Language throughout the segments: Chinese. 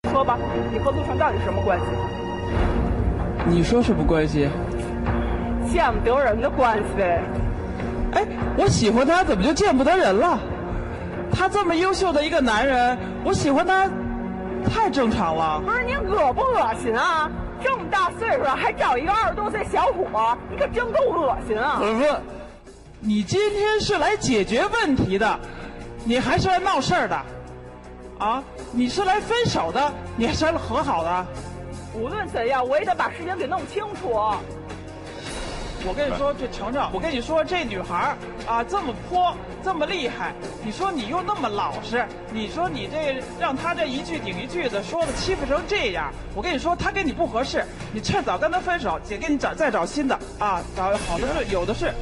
说吧，你和陆成到底什么关系？ 你说什么关系？ 见不得人的关系呗。 哎，我喜欢他，怎么就见不得人了？他这么优秀的一个男人，我喜欢他，太正常了。 不是您恶不恶心啊？这么大岁数了还找一个20多岁小伙，你可真够恶心啊！ 不，你今天是来解决问题的，你还是来闹事儿的？啊，你是来分手的，你还是来和好的？ 无论怎样，我也得把事情给弄清楚。 我跟你说，这程程，我跟你说，这女孩啊，这么泼，这么厉害，你说你又那么老实，你说你这让她这一句顶一句的说的欺负成这样，我跟你说，她跟你不合适，你趁早跟她分手，姐给你再找新的啊，找好的是有的是。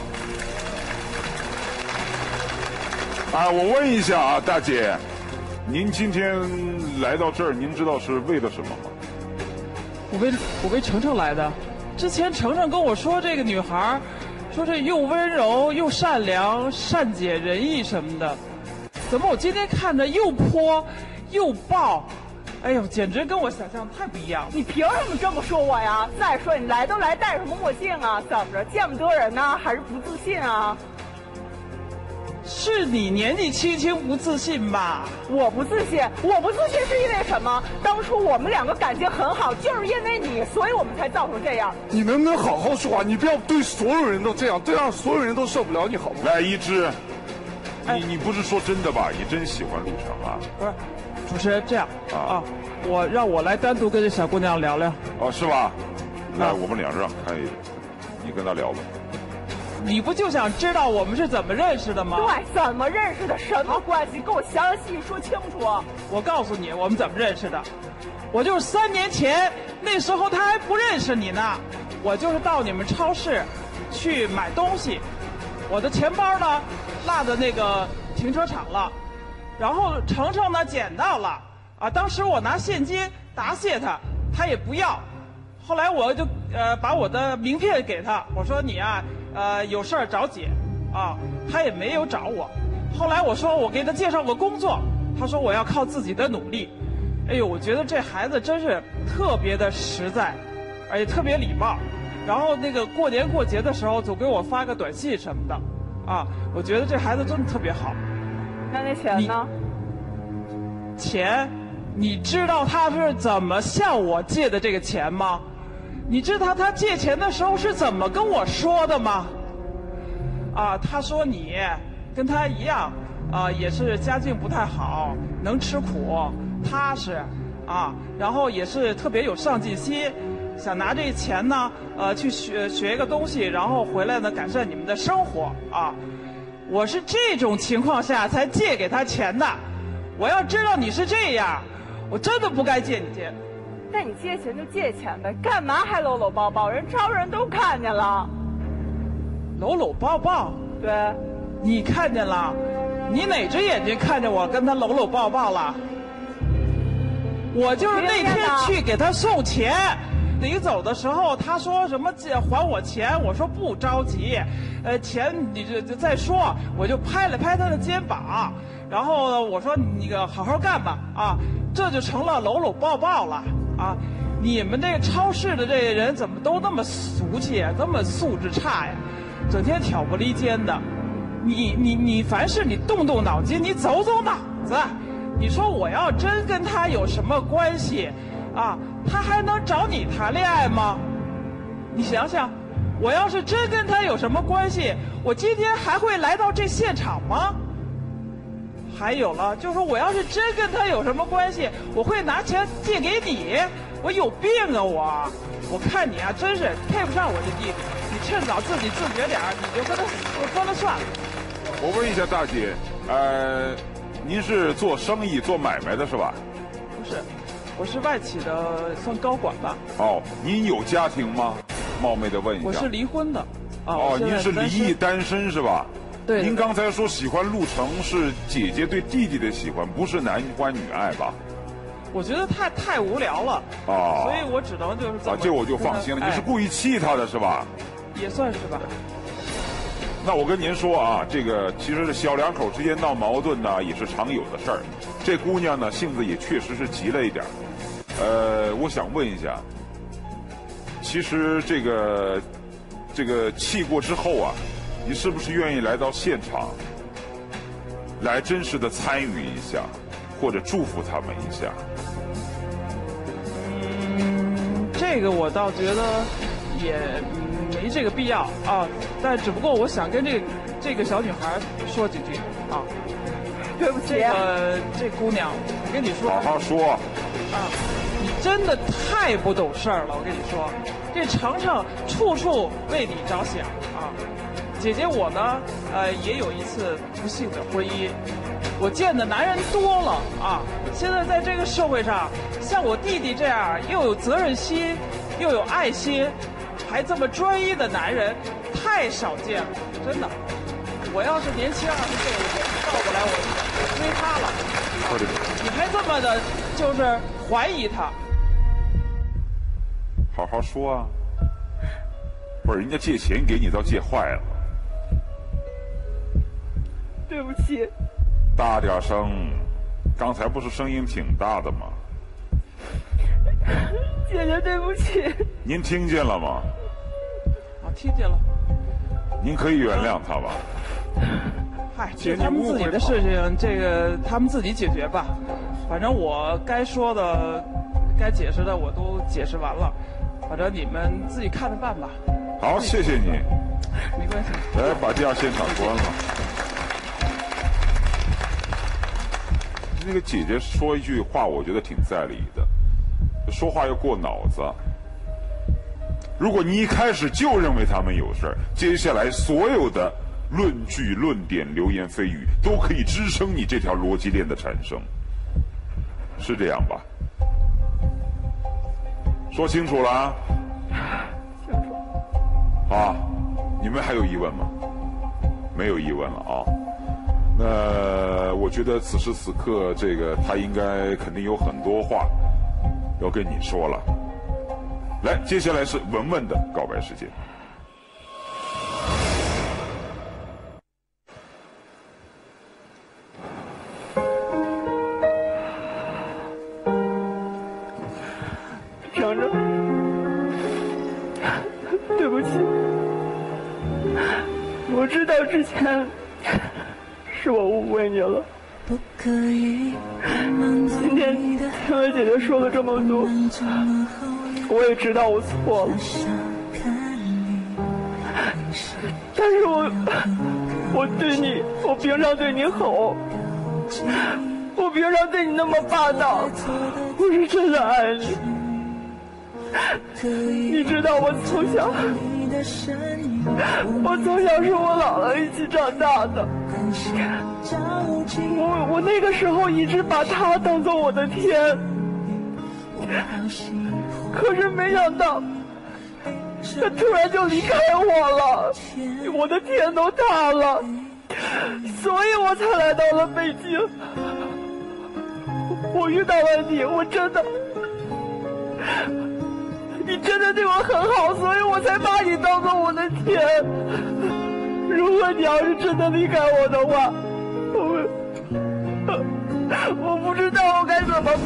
啊，我问一下啊，大姐，您今天来到这儿，您知道是为了什么吗？ 我为程程来的。之前程程跟我说，这个女孩，说这又温柔又善良、善解人意什么的，怎么我今天看着又泼又暴，哎呦，简直跟我想象太不一样了。 你凭什么这么说我呀？再说你来都来，戴什么墨镜啊？怎么着，见不得人呢？还是不自信啊？ 是你年纪轻轻不自信吧？ 我不自信是因为什么？当初我们两个感情很好，就是因为你，所以我们才造成这样。 你能不能好好说话？你不要对所有人都这样，这样所有人都受不了你，好吗？ 来，一枝，你不是说真的吧？你真喜欢陆程啊？ 不是，主持人这样啊，让我来单独跟这小姑娘聊聊。 哦，是吧？来，我们俩让开，你跟她聊吧。 你不就想知道我们是怎么认识的吗？ 对，怎么认识的？什么关系？给我详细说清楚。 我告诉你，我们怎么认识的。我就是3年前，那时候他还不认识你呢。我就是到你们超市去买东西，我的钱包呢落在那个停车场了，然后程程呢捡到了啊。当时我拿现金答谢他，他也不要。后来我就把我的名片给他，我说你啊。有事儿找姐，啊，他也没有找我。后来我说我给他介绍个工作，他说我要靠自己的努力。哎呦，我觉得这孩子真是特别的实在，而且特别礼貌。然后那个过年过节的时候总给我发个短信什么的，啊，我觉得这孩子真的特别好。 那钱呢？ 钱，你知道他是怎么向我借的这个钱吗？你知道他借钱的时候是怎么跟我说的吗？啊，他说你跟他一样，啊，也是家境不太好，能吃苦，踏实，啊，然后也是特别有上进心，想拿这钱呢，去学一个东西，然后回来呢改善你们的生活啊。我是这种情况下才借给他钱的，我要知道你是这样，我真的不该借你钱。 那你借钱就借钱呗，干嘛还搂搂抱抱？人超人都看见了。 搂搂抱抱？ 对。 你看见了？你哪只眼睛看见我跟他搂搂抱抱了？我就是那天去给他送钱，临走的时候他说什么还我钱，我说不着急，钱你就再说，我就拍了拍他的肩膀，然后我说你个好好干吧啊，这就成了搂搂抱抱了。啊，你们这个超市的这个人怎么都那么俗气啊，这么素质差呀？整天挑拨离间的。你凡事你动动脑筋，你走走脑子。你说我要真跟他有什么关系，啊，他还能找你谈恋爱吗？你想想，我要是真跟他有什么关系，我今天还会来到这现场吗？还有了，就是说我要是真跟他有什么关系，我会拿钱借给你？我有病啊我看你啊，真是配不上我这弟弟。你趁早自己自觉点儿，你就跟他分了算了。 我问一下大姐，您是做生意做买卖的是吧？ 不是，我是外企的，算高管吧。 哦，您有家庭吗？冒昧的问一下。 我是离婚的。 哦，您是离异单身是吧？ 对。 您刚才说喜欢陆程是姐姐对弟弟的喜欢，不是男欢女爱吧？ 我觉得太无聊了啊，所以我只能就是这么。 这我就放心了，你是故意气他的是吧？ 也算是吧。 那我跟您说啊，这个其实小两口之间闹矛盾呢，也是常有的事儿。这姑娘呢，性子也确实是急了一点。我想问一下，其实这个气过之后啊，你是不是愿意来到现场，来真实的参与一下，或者祝福他们一下？ 这个我倒觉得也没这个必要啊，但只不过我想跟这个小女孩说几句啊。 对不起， 这姑娘，我跟你说， 好好说啊，你真的太不懂事儿了。我跟你说，这程程处处为你着想啊。姐姐我呢，也有一次不幸的婚姻，我见的男人多了啊。现在在这个社会上，像我弟弟这样又有责任心，又有爱心，还这么专一的男人，太少见了，真的。我要是年轻20岁，我就倒过来我追他了。你还这么的，就是怀疑他？ 好好说啊！不是人家借钱给你，倒借坏了。 对不起。 大点声，刚才不是声音挺大的吗？ 姐姐，对不起。 您听见了吗？ 啊，听见了。 您可以原谅他吧？ 嗨，这他们自己的事情，这个他们自己解决吧。反正我该说的、该解释的我都解释完了，反正你们自己看着办吧。 好，谢谢你。 没关系。 来，把第二现场关了。那个姐姐说一句话，我觉得挺在理的，说话要过脑子。如果你一开始就认为他们有事儿，接下来所有的论据、论点、流言蜚语都可以支撑你这条逻辑链的产生，是这样吧？说清楚了啊？ 清楚。 好，你们还有疑问吗？没有疑问了啊。那我觉得此时此刻，这个他应该肯定有很多话要跟你说了。来，接下来是文文的告白时间。 程程，对不起，我知道之前是我误会你了。今天听了姐姐说了这么多，我也知道我错了，但是我对你，我平常对你好，我平常对你那么霸道，我是真的爱你。你知道我从小是我姥姥一起长大的，我那个时候一直把她当做我的天，可是没想到她突然就离开我了，我的天都塌了，所以我才来到了北京。我遇到了你，你真的对我很好，所以我才把你当做我的天。如果你要是真的离开我的话，我不知道我该怎么办。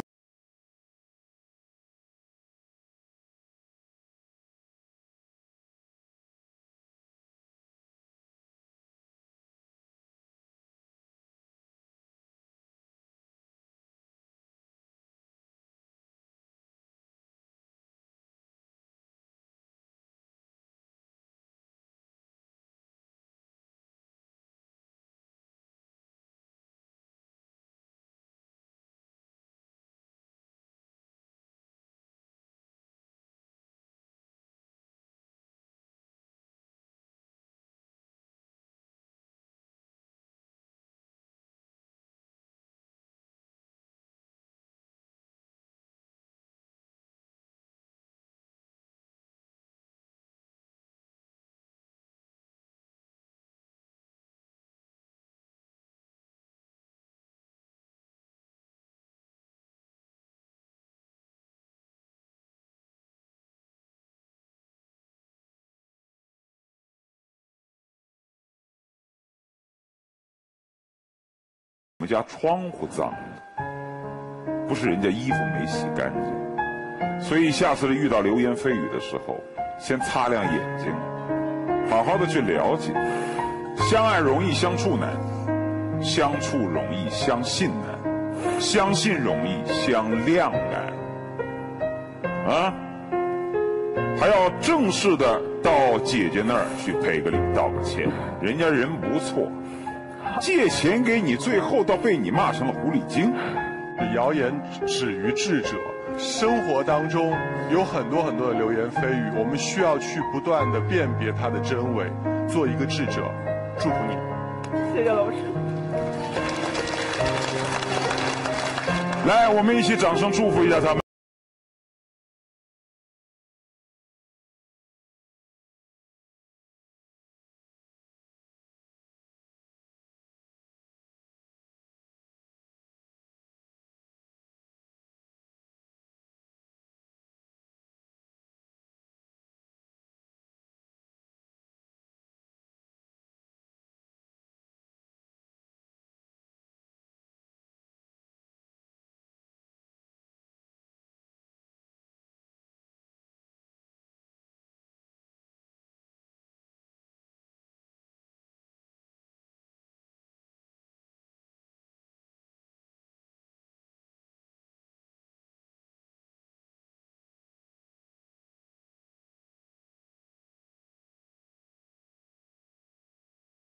们家窗户脏，不是人家衣服没洗干净。所以下次遇到流言蜚语的时候，先擦亮眼睛，好好的去了解。相爱容易相处难，相处容易相信难，相信容易相谅难。啊，还要正式的到姐姐那儿去赔个礼道个歉，人家人不错，借钱给你，最后倒被你骂成了狐狸精。 谣言止于智者，生活当中有很多很多的流言蜚语，我们需要去不断的辨别它的真伪，做一个智者。祝福你， 谢谢老师。 来，我们一起掌声祝福一下他们。